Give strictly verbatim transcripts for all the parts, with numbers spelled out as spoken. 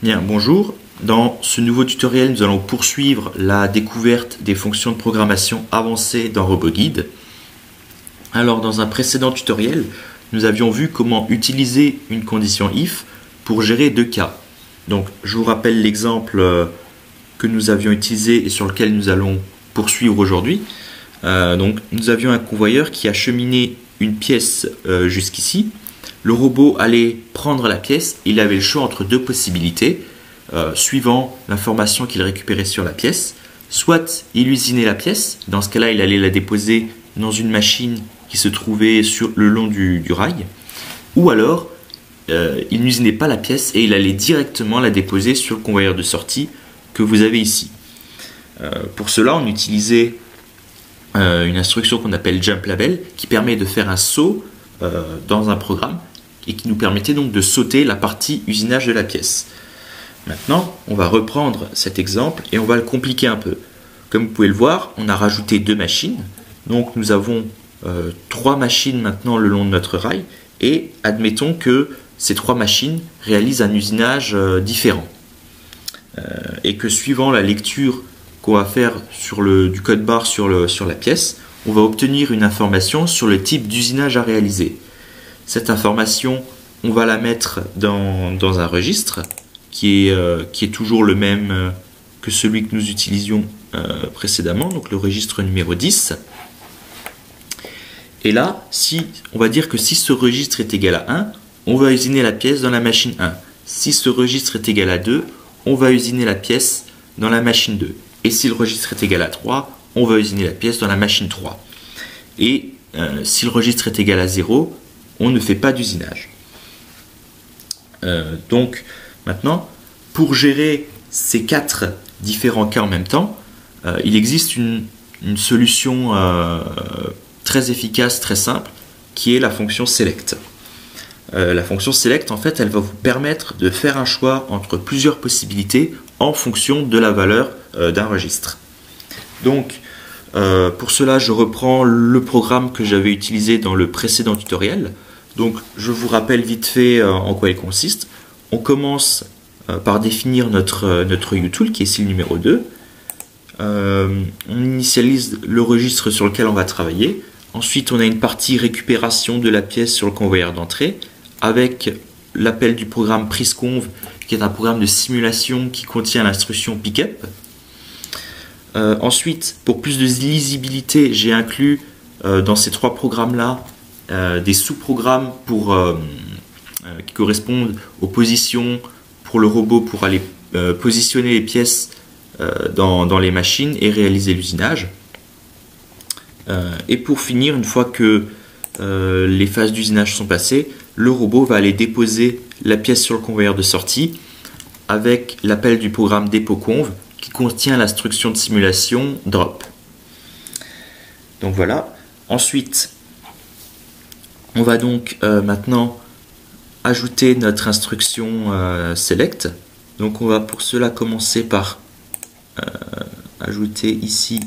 Bien, bonjour. Dans ce nouveau tutoriel, nous allons poursuivre la découverte des fonctions de programmation avancées dans RoboGuide. Alors, dans un précédent tutoriel, nous avions vu comment utiliser une condition if pour gérer deux cas. Donc, je vous rappelle l'exemple que nous avions utilisé et sur lequel nous allons poursuivre aujourd'hui. Euh, donc, nous avions un convoyeur qui a cheminé une pièce euh, jusqu'ici. Le robot allait prendre la pièce, il avait le choix entre deux possibilités, euh, suivant l'information qu'il récupérait sur la pièce. Soit il usinait la pièce, dans ce cas-là il allait la déposer dans une machine qui se trouvait sur le long du, du rail, ou alors euh, il n'usinait pas la pièce et il allait directement la déposer sur le convoyeur de sortie que vous avez ici. Euh, pour cela on utilisait euh, une instruction qu'on appelle jump label qui permet de faire un saut euh, dans un programme et qui nous permettait donc de sauter la partie usinage de la pièce. Maintenant, on va reprendre cet exemple et on va le compliquer un peu. Comme vous pouvez le voir, on a rajouté deux machines. Donc nous avons euh, trois machines maintenant le long de notre rail et admettons que ces trois machines réalisent un usinage euh, différent. Euh, et que suivant la lecture qu'on va faire sur le, du code barre sur, le, sur la pièce, on va obtenir une information sur le type d'usinage à réaliser. Cette information, on va la mettre dans, dans un registre qui est, euh, qui est toujours le même euh, que celui que nous utilisions euh, précédemment, donc le registre numéro dix. Et là, si, on va dire que si ce registre est égal à un, on va usiner la pièce dans la machine un. Si ce registre est égal à deux, on va usiner la pièce dans la machine deux. Et si le registre est égal à trois, on va usiner la pièce dans la machine trois. Et euh, si le registre est égal à zéro, on ne fait pas d'usinage. Euh, donc maintenant, pour gérer ces quatre différents cas en même temps, euh, il existe une, une solution euh, très efficace, très simple, qui est la fonction select. Euh, la fonction select, en fait, elle va vous permettre de faire un choix entre plusieurs possibilités en fonction de la valeur euh, d'un registre. Donc, euh, pour cela, je reprends le programme que j'avais utilisé dans le précédent tutoriel. Donc, je vous rappelle vite fait euh, en quoi il consiste. On commence euh, par définir notre, euh, notre utool, qui est ici le numéro deux. Euh, on initialise le registre sur lequel on va travailler. Ensuite, on a une partie récupération de la pièce sur le convoyeur d'entrée, avec l'appel du programme prisconv, qui est un programme de simulation qui contient l'instruction pickup. Euh, ensuite, pour plus de lisibilité, j'ai inclus euh, dans ces trois programmes-là Euh, des sous-programmes pour, euh, euh, qui correspondent aux positions pour le robot pour aller euh, positionner les pièces euh, dans, dans les machines et réaliser l'usinage. Euh, et pour finir, une fois que euh, les phases d'usinage sont passées, le robot va aller déposer la pièce sur le convoyeur de sortie avec l'appel du programme depoconv qui contient l'instruction de simulation drop. Donc voilà. Ensuite, on va donc euh, maintenant ajouter notre instruction euh, select. Donc on va pour cela commencer par euh, ajouter ici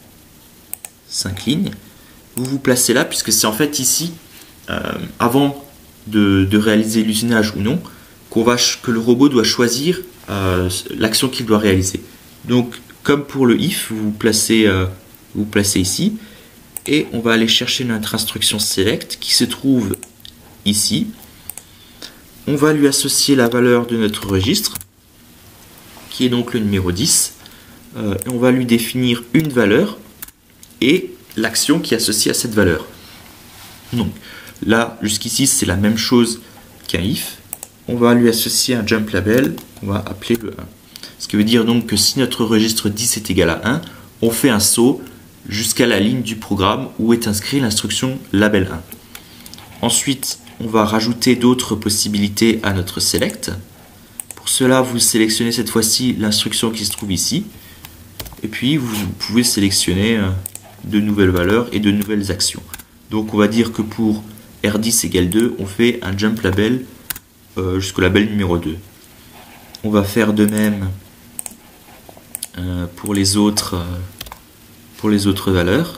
cinq lignes. Vous vous placez là puisque c'est en fait ici, euh, avant de, de réaliser l'usinage ou non, qu'on va que le robot doit choisir euh, l'action qu'il doit réaliser. Donc comme pour le if, vous vous placez, euh, vous, vous placez ici. Et on va aller chercher notre instruction select qui se trouve ici. On va lui associer la valeur de notre registre, qui est donc le numéro dix. Euh, et on va lui définir une valeur et l'action qui est associée à cette valeur. Donc là, jusqu'ici, c'est la même chose qu'un if. On va lui associer un jump label, on va appeler le un. Ce qui veut dire donc que si notre registre dix est égal à un, on fait un saut jusqu'à la ligne du programme où est inscrit l'instruction label un. Ensuite, on va rajouter d'autres possibilités à notre select. Pour cela, vous sélectionnez cette fois-ci l'instruction qui se trouve ici. Et puis, vous pouvez sélectionner de nouvelles valeurs et de nouvelles actions. Donc, on va dire que pour R dix égale deux, on fait un jump label euh, jusqu'au label numéro deux. On va faire de même euh, pour les autres... Euh, Pour les autres valeurs,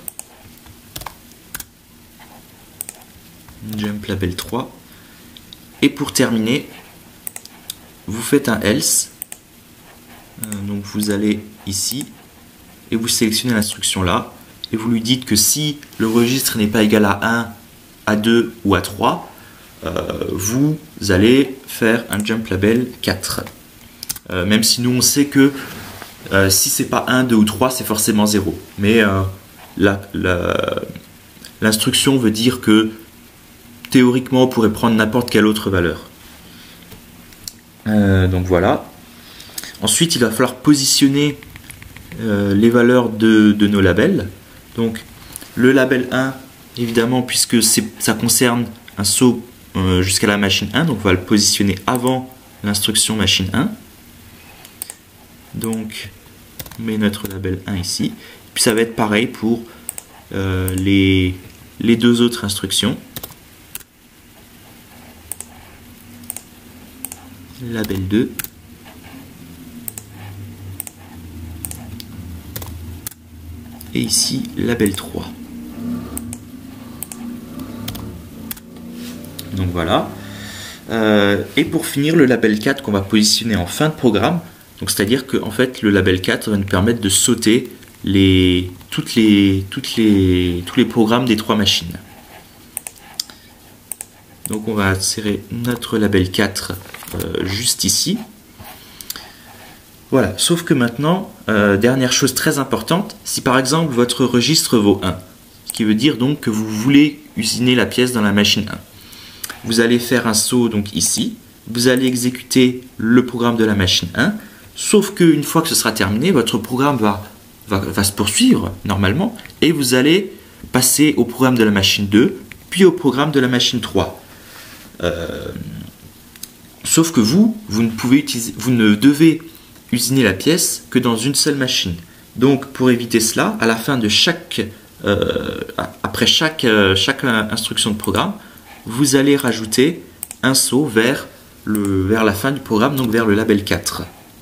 jump label trois. Et pour terminer, vous faites un else. Euh, donc vous allez ici et vous sélectionnez l'instruction là et vous lui dites que si le registre n'est pas égal à un, à deux ou à trois, euh, vous allez faire un jump label quatre. Euh, même si nous on sait que euh, si c'est pas un, deux ou trois, c'est forcément zéro. Mais euh, l'instruction veut dire que théoriquement on pourrait prendre n'importe quelle autre valeur. Euh, donc voilà. Ensuite il va falloir positionner euh, les valeurs de, de nos labels. Donc le label un, évidemment, puisque ça concerne un saut euh, jusqu'à la machine un, donc on va le positionner avant l'instruction machine un. Donc on met notre label un ici. Puis ça va être pareil pour euh, les, les deux autres instructions. Label deux. Et ici label trois. Donc voilà. Euh, et pour finir, le label quatre qu'on va positionner en fin de programme. Donc c'est-à-dire que en fait le label quatre va nous permettre de sauter les, toutes les, toutes les, tous les programmes des trois machines. Donc on va insérer notre label quatre euh, juste ici. Voilà, sauf que maintenant, euh, dernière chose très importante, si par exemple votre registre vaut un, ce qui veut dire donc que vous voulez usiner la pièce dans la machine un, vous allez faire un saut donc ici, vous allez exécuter le programme de la machine un, sauf qu'une fois que ce sera terminé, votre programme va, va, va se poursuivre normalement, et vous allez passer au programme de la machine deux, puis au programme de la machine trois. Euh, sauf que vous, vous ne pouvez utiliser, vous ne devez usiner la pièce que dans une seule machine. Donc pour éviter cela, à la fin de chaque, euh, après chaque, euh, chaque instruction de programme, vous allez rajouter un saut vers, le, vers la fin du programme, donc vers le label quatre.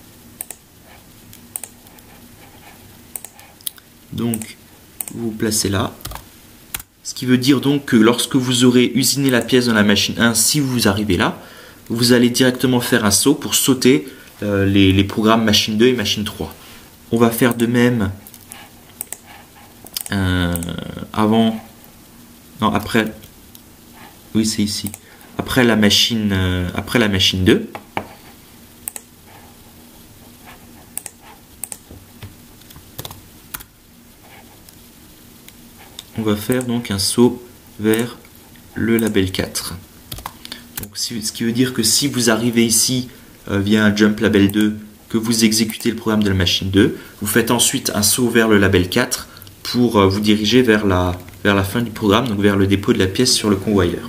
Donc vous vous placez là. Ce qui veut dire donc que lorsque vous aurez usiné la pièce dans la machine un, si vous arrivez là, vous allez directement faire un saut pour sauter euh, les, les programmes machine deux et machine trois. On va faire de même euh, avant, non après, oui c'est ici, après la machine, euh, après la machine deux. On va faire donc un saut vers le label quatre. Donc, ce qui veut dire que si vous arrivez ici euh, via un jump label deux, que vous exécutez le programme de la machine deux, vous faites ensuite un saut vers le label quatre pour euh, vous diriger vers la, vers la fin du programme, donc vers le dépôt de la pièce sur le convoyeur.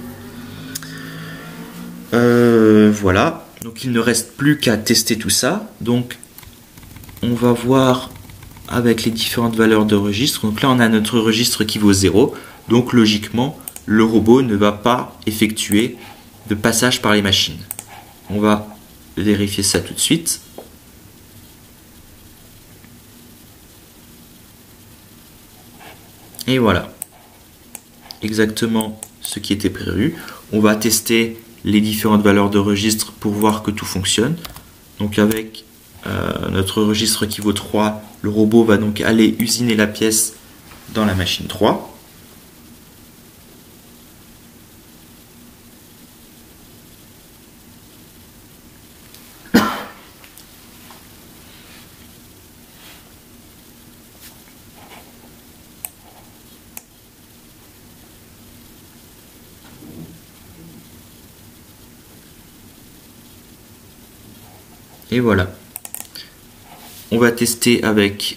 Euh, voilà, donc il ne reste plus qu'à tester tout ça. Donc on va voir avec les différentes valeurs de registre. Donc là on a notre registre qui vaut zéro, donc logiquement le robot ne va pas effectuer de passage par les machines. On va vérifier ça tout de suite. Et voilà, exactement ce qui était prévu. On va tester les différentes valeurs de registre pour voir que tout fonctionne. Donc avec euh, notre registre qui vaut trois, le robot va donc aller usiner la pièce dans la machine trois. Et voilà. On va tester avec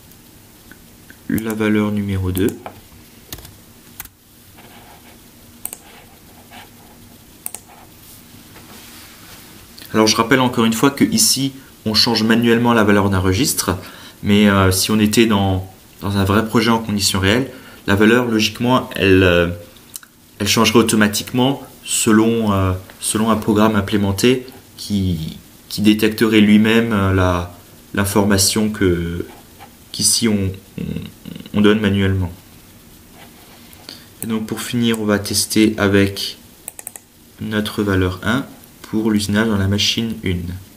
la valeur numéro deux. Alors je rappelle encore une fois que ici on change manuellement la valeur d'un registre, mais euh, si on était dans, dans un vrai projet en conditions réelles, la valeur logiquement elle, euh, elle changerait automatiquement selon, euh, selon un programme implémenté qui, qui détecterait lui-même la l'information que qu'ici on, on, on donne manuellement. Et donc pour finir, on va tester avec notre valeur un pour l'usinage dans la machine un.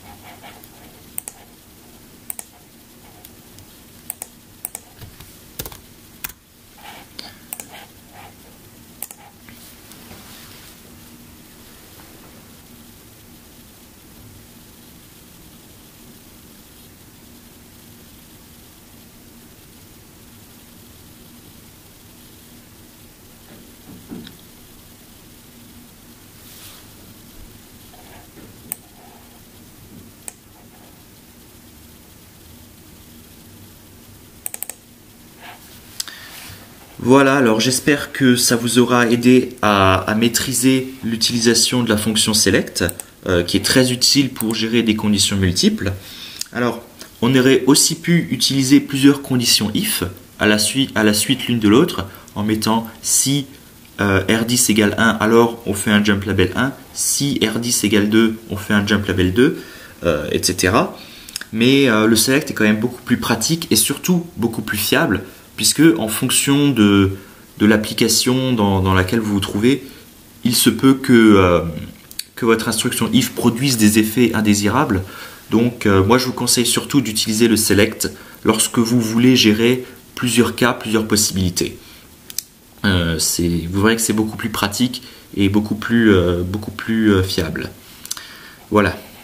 Voilà, alors j'espère que ça vous aura aidé à, à maîtriser l'utilisation de la fonction select, euh, qui est très utile pour gérer des conditions multiples. Alors, on aurait aussi pu utiliser plusieurs conditions if à la suite, à la suite l'une de l'autre, en mettant si euh, R dix égale un, alors on fait un jump label un, si R dix égale deux, on fait un jump label deux, euh, et cetera. Mais euh, le select est quand même beaucoup plus pratique et surtout beaucoup plus fiable, puisque en fonction de, de l'application dans, dans laquelle vous vous trouvez, il se peut que, euh, que votre instruction if produise des effets indésirables. Donc euh, moi je vous conseille surtout d'utiliser le select lorsque vous voulez gérer plusieurs cas, plusieurs possibilités. Euh, vous verrez que c'est beaucoup plus pratique et beaucoup plus, euh, beaucoup plus euh, fiable. Voilà.